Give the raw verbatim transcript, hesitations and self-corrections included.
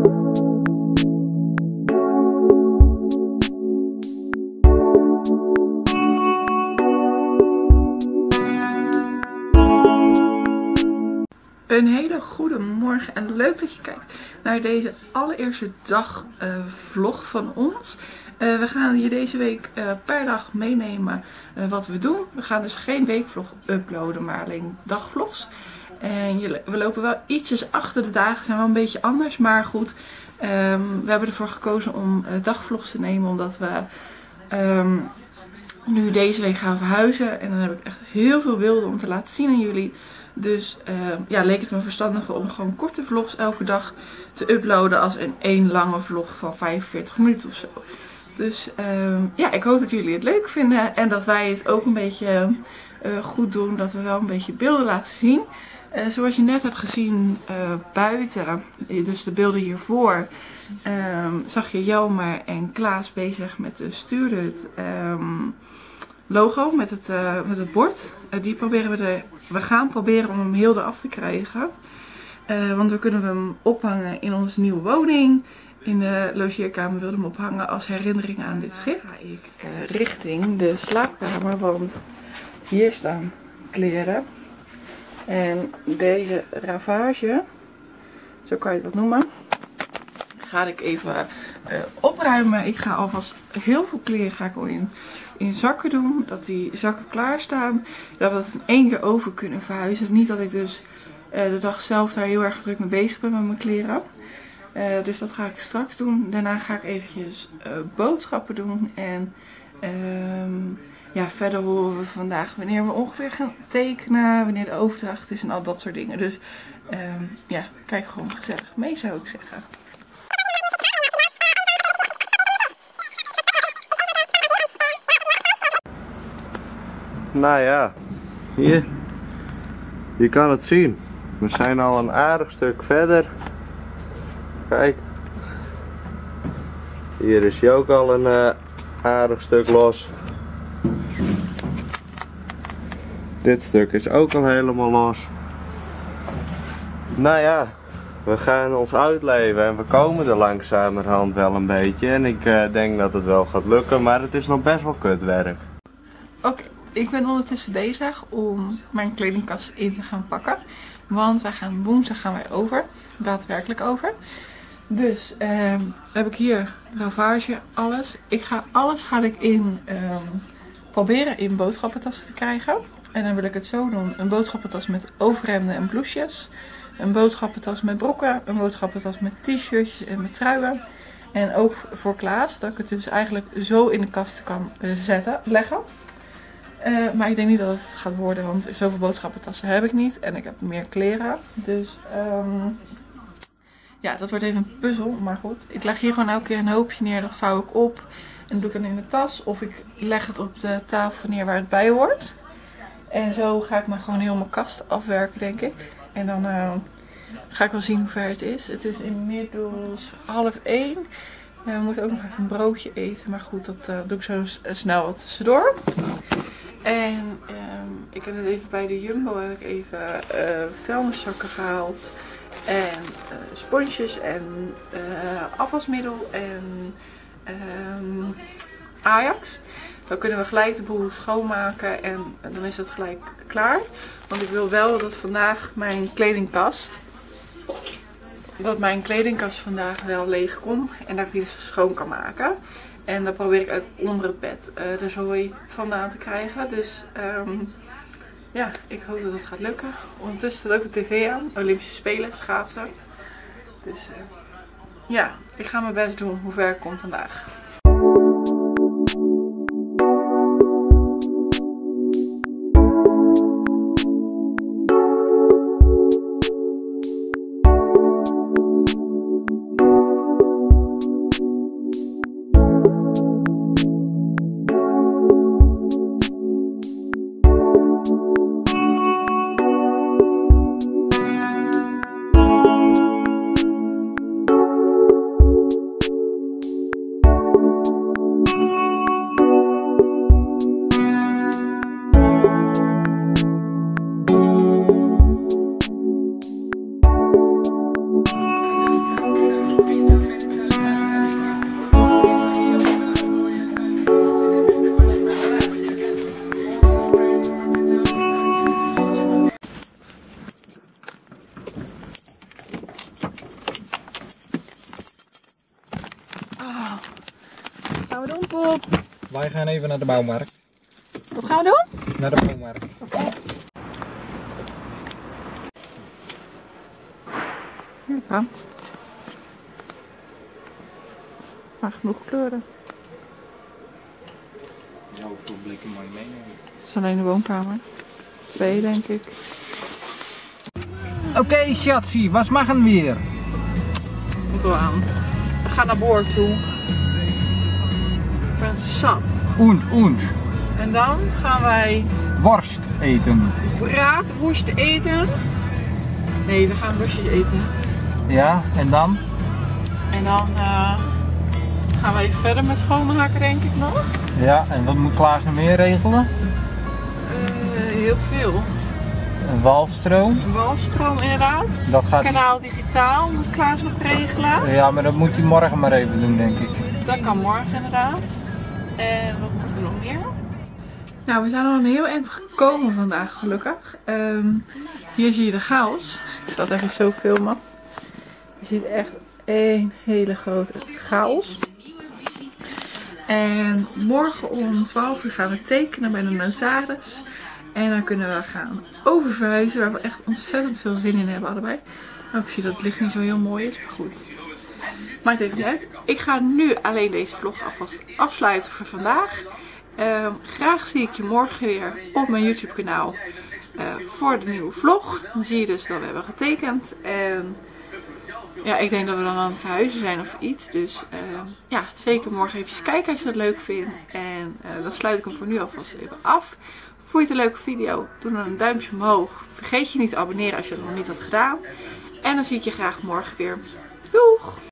Een hele goede morgen en leuk dat je kijkt naar deze allereerste dag uh, vlog van ons. Uh, we gaan je deze week uh, per dag meenemen uh, wat we doen. We gaan dus geen weekvlog uploaden, maar alleen dagvlogs. En je, we lopen wel ietsjes achter de dagen, zijn wel een beetje anders. Maar goed, um, we hebben ervoor gekozen om uh, dagvlogs te nemen, omdat we um, nu deze week gaan verhuizen. En dan heb ik echt heel veel beelden om te laten zien aan jullie. Dus uh, ja, leek het me verstandiger om gewoon korte vlogs elke dag te uploaden als in één lange vlog van vijfenveertig minuten of zo. Dus uh, ja, ik hoop dat jullie het leuk vinden en dat wij het ook een beetje uh, goed doen. Dat we wel een beetje beelden laten zien. Uh, zoals je net hebt gezien uh, buiten, dus de beelden hiervoor, um, zag je Jelmer en Klaas bezig met de stuurhut um, logo met het, uh, met het bord. Uh, die proberen we de... We gaan proberen om hem heel eraf te krijgen. Uh, want we kunnen hem ophangen in onze nieuwe woning. In de logeerkamer wilden we hem ophangen als herinnering aan dit schip. Ga ik uh, richting de slaapkamer, want hier staan kleren. En deze ravage, zo kan je het wat noemen, ga ik even uh, opruimen. Ik ga alvast heel veel kleren ga ik al in, in zakken doen. Dat die zakken klaarstaan. Dat we het in één keer over kunnen verhuizen. Niet dat ik dus uh, de dag zelf daar heel erg druk mee bezig ben met mijn kleren. Uh, dus dat ga ik straks doen. Daarna ga ik eventjes uh, boodschappen doen. En um, ja, verder horen we vandaag wanneer we ongeveer gaan tekenen. Wanneer de overdracht is en al dat soort dingen. Dus um, ja, kijk gewoon gezellig mee, zou ik zeggen. Nou ja, hier, je kan het zien. We zijn al een aardig stuk verder. Kijk, hier is hij ook al een uh, aardig stuk los. Dit stuk is ook al helemaal los. Nou ja, we gaan ons uitleven en we komen er langzamerhand wel een beetje. En ik uh, denk dat het wel gaat lukken, maar het is nog best wel kutwerk. Oké. Okay. Ik ben ondertussen bezig om mijn kledingkast in te gaan pakken. Want wij gaan woensdag gaan wij over. Daadwerkelijk over. Dus um, heb ik hier ravage, alles. Ik ga alles ga ik in um, proberen in boodschappentassen te krijgen. En dan wil ik het zo doen. Een boodschappentas met overhemden en blouses. Een boodschappentas met brokken. Een boodschappentas met t-shirtjes en met truien. En ook voor Klaas. Dat ik het dus eigenlijk zo in de kast kan zetten, leggen. Uh, maar ik denk niet dat het gaat worden, want zoveel boodschappentassen heb ik niet. En ik heb meer kleren. Dus um, ja, dat wordt even een puzzel. Maar goed, ik leg hier gewoon elke keer een hoopje neer. Dat vouw ik op en doe ik dan in de tas. Of ik leg het op de tafel neer waar het bij hoort. En zo ga ik maar gewoon heel mijn kast afwerken, denk ik. En dan uh, ga ik wel zien hoe ver het is. Het is inmiddels half één. Uh, we moeten ook nog even een broodje eten. Maar goed, dat uh, doe ik zo snel wat tussendoor. En um, ik heb net even bij de Jumbo heb ik even uh, vuilniszakken gehaald. En uh, sponsjes en uh, afwasmiddel en um, Ajax. Dan kunnen we gelijk de boel schoonmaken en dan is het gelijk klaar. Want ik wil wel dat vandaag mijn kledingkast, dat mijn kledingkast vandaag wel leeg komt en dat ik die dus schoon kan maken. En dan probeer ik uit onder het bed uh, de zooi vandaan te krijgen. Dus um, ja, ik hoop dat het gaat lukken. Ondertussen staat ook de tv aan. Olympische Spelen, schaatsen. Dus uh, ja, ik ga mijn best doen hoe ver ik kom vandaag. gaan we doen, Pop? Wij gaan even naar de bouwmarkt. Wat gaan we doen? Naar de bouwmarkt. Oké. Okay. Hier gaan. Er staan genoeg kleuren. Ja, hoeveel blikken mag je meenemen? Het is alleen de woonkamer. Twee, denk ik. Oké, okay, Schatsie, wat mag hem weer? Dat staat wel aan. We gaan naar boord toe. Ik ben zat. Oend, oend. En dan gaan wij worst eten. Braadworst eten. Nee, we gaan worstjes eten. Ja, en dan? En dan uh, gaan wij verder met schoonmaken, denk ik nog. Ja, en wat moet Klaas nog meer regelen? Uh, heel veel. Een walstroom. Een walstroom, inderdaad. Dat gaat... Kanaal digitaal moet Klaas nog regelen. Ja, maar dat moet hij morgen maar even doen, denk ik. Dat kan morgen, inderdaad. En wat moeten we nog meer? Nou, we zijn al een heel eind gekomen vandaag, gelukkig. Um, hier zie je de chaos. Ik zal het even zo filmen. Je ziet echt één hele grote chaos. En morgen om twaalf uur gaan we tekenen bij de notaris. En dan kunnen we gaan oververhuizen, waar we echt ontzettend veel zin in hebben allebei. Nou, ik zie dat het licht niet zo heel mooi is, maar goed. Maakt even niet uit. Ik ga nu alleen deze vlog alvast afsluiten voor vandaag. Um, graag zie ik je morgen weer op mijn YouTube kanaal uh, voor de nieuwe vlog. Dan zie je dus dat we hebben getekend. En ja, ik denk dat we dan aan het verhuizen zijn of iets. Dus uh, ja, zeker morgen even kijken als je dat leuk vindt. En uh, dan sluit ik hem voor nu alvast even af. Vond je het een leuke video? Doe dan een duimpje omhoog. Vergeet je niet te abonneren als je het nog niet had gedaan. En dan zie ik je graag morgen weer. Doeg!